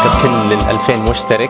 نشكر كل ال2000 مشترك.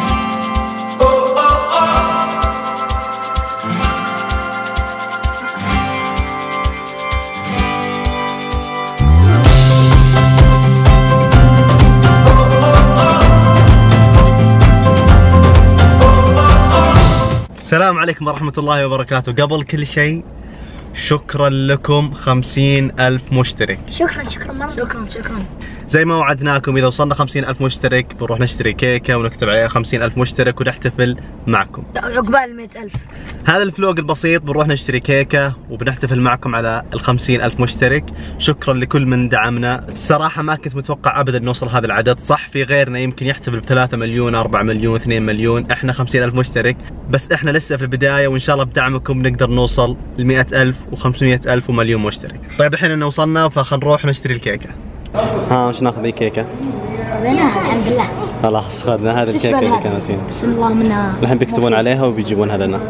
السلام عليكم ورحمة الله وبركاته. قبل كل شيء شكرا لكم 50,000 مشترك. شكرا مرة. شكرا. زي ما وعدناكم إذا وصلنا 50,000 مشترك بنروح نشتري كيكة ونكتب عليها 50,000 مشترك ونحتفل معكم عقبال 100,000. هذا الفلوق البسيط بنروح نشتري كيكة وبنحتفل معكم على 50,000 مشترك. شكرا لكل من دعمنا. الصراحة ما كنت متوقع أبدا نوصل هذا العدد. صح في غيرنا يمكن يحتفل ب3 مليون 4 مليون 2 مليون، احنا 50,000 مشترك بس. احنا لسه في البداية وإن شاء الله بدعمكم نقدر نوصل ل100,000 و500,000 ومليون مشترك. طيب الحين إنه وصلنا فخلنا نروح نشتري الكيكة. وش ناخذ ذي كيكة؟ خذيناها الحمد لله. خلاص خذنا هذه الكيكة اللي كانت هنا. بسم الله منها. الحين بيكتبون عليها وبيجيبونها لنا.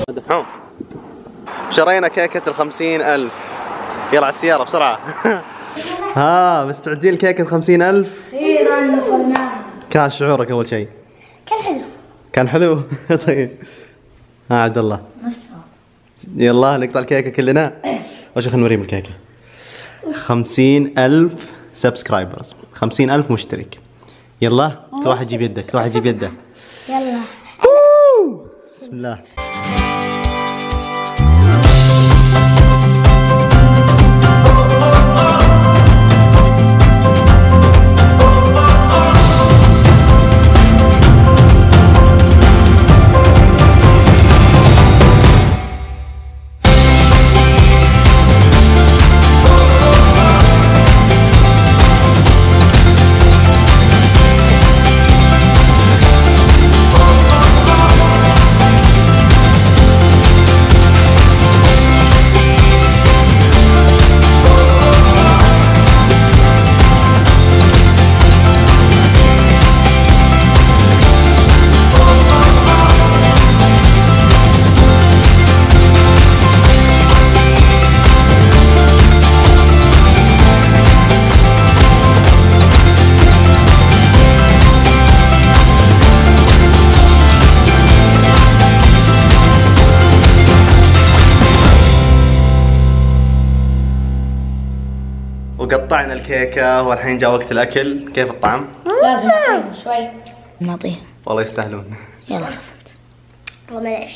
شرينا كيكة 50,000. يلا على السيارة بسرعة. مستعدين لكيكة 50,000؟ أخيرا وصلناها. كان شعورك أول شيء؟ كان حلو. طيب عبد الله نفسها. يلا نقطع الكيكة كلنا. أول شيء خلينا نوريهم الكيكة. 50,000 سبسكرايبرز، 50,000 مشترك. يلا كل واحد يجيب يده، كل واحد يجيب يده. يلا. بسم الله. وقطعنا الكيكة والحين جاء وقت الأكل. كيف الطعم؟ لازم نعطيهم شوي. نعطيهم. والله يستاهلون. يلا خذت. والله معليش.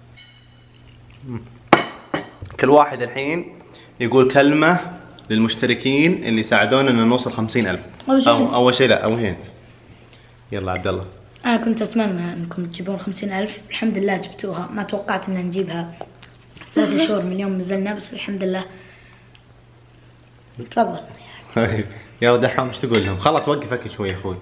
كل واحد الحين يقول كلمة للمشتركين اللي ساعدونا ان نوصل 50,000. أول شيء لا، أول شيء أنت. يلا عبد الله. أنا كنت أتمنى أنكم تجيبون 50,000، الحمد لله جبتوها. ما توقعت أن نجيبها 3 شهور من يوم نزلنا، بس الحمد لله. تفضل. يلا دحوم ايش تقول لهم؟ خلاص وقف اكل شوي يا اخوي.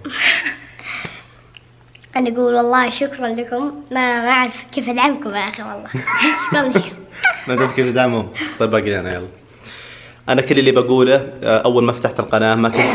أنا أقول والله شكرا لكم، ما أعرف كيف أدعمكم يا أخي والله. شكرا. ما تعرف كيف تدعمهم؟ طيب باقي أنا. يلا أنا كل اللي بقوله أول ما فتحت القناة ما كنت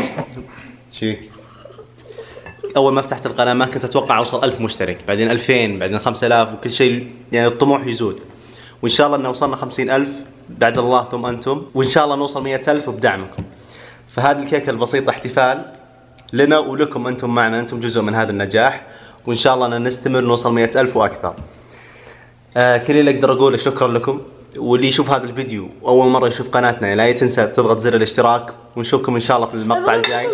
أول ما فتحت القناة ما كنت أتوقع أوصل 1000 مشترك، بعدين 2000، بعدين 5000، وكل شيء يعني الطموح يزود. وإن شاء الله إن وصلنا 50,000 بعد الله ثم أنتم، وإن شاء الله نوصل 100,000 بدعمكم. فهذه الكيكة البسيطة احتفال لنا ولكم، أنتم معنا، أنتم جزء من هذا النجاح، وإن شاء الله نستمر نوصل 100,000 وأكثر. كل اللي أقدر أقوله شكرا لكم. واللي يشوف هذا الفيديو وأول مرة يشوف قناتنا لا تنسى تضغط زر الاشتراك، ونشوفكم إن شاء الله في المقطع الجاي.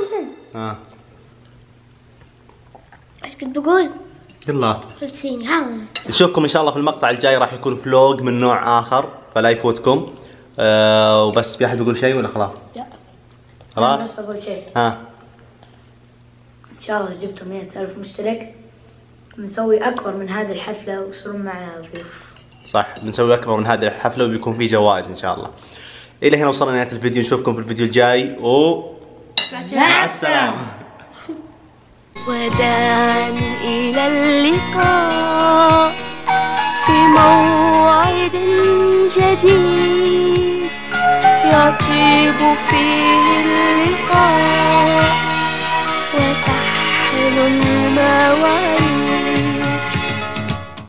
ايش كنت بقول؟ يلا خلصيني هلا. نشوفكم إن شاء الله في المقطع الجاي، راح يكون فلوق من نوع آخر فلا يفوتكم. وبس في أحد يقول شيء ولا خلاص؟ لا خلاص؟ بس بقول شيء. إن شاء الله جبتوا 100,000 مشترك بنسوي أكبر من هذه الحفلة ويصيرون معنا ضيوف. صح، بنسوي أكبر من هذه الحفلة وبيكون في جوائز إن شاء الله. إلى هنا وصلنا لنهاية الفيديو، نشوفكم في الفيديو الجاي مع السلامة. وداعا إلى اللقاء في موعد جديد يطيب فيه اللقاء وتحلو المواعيد.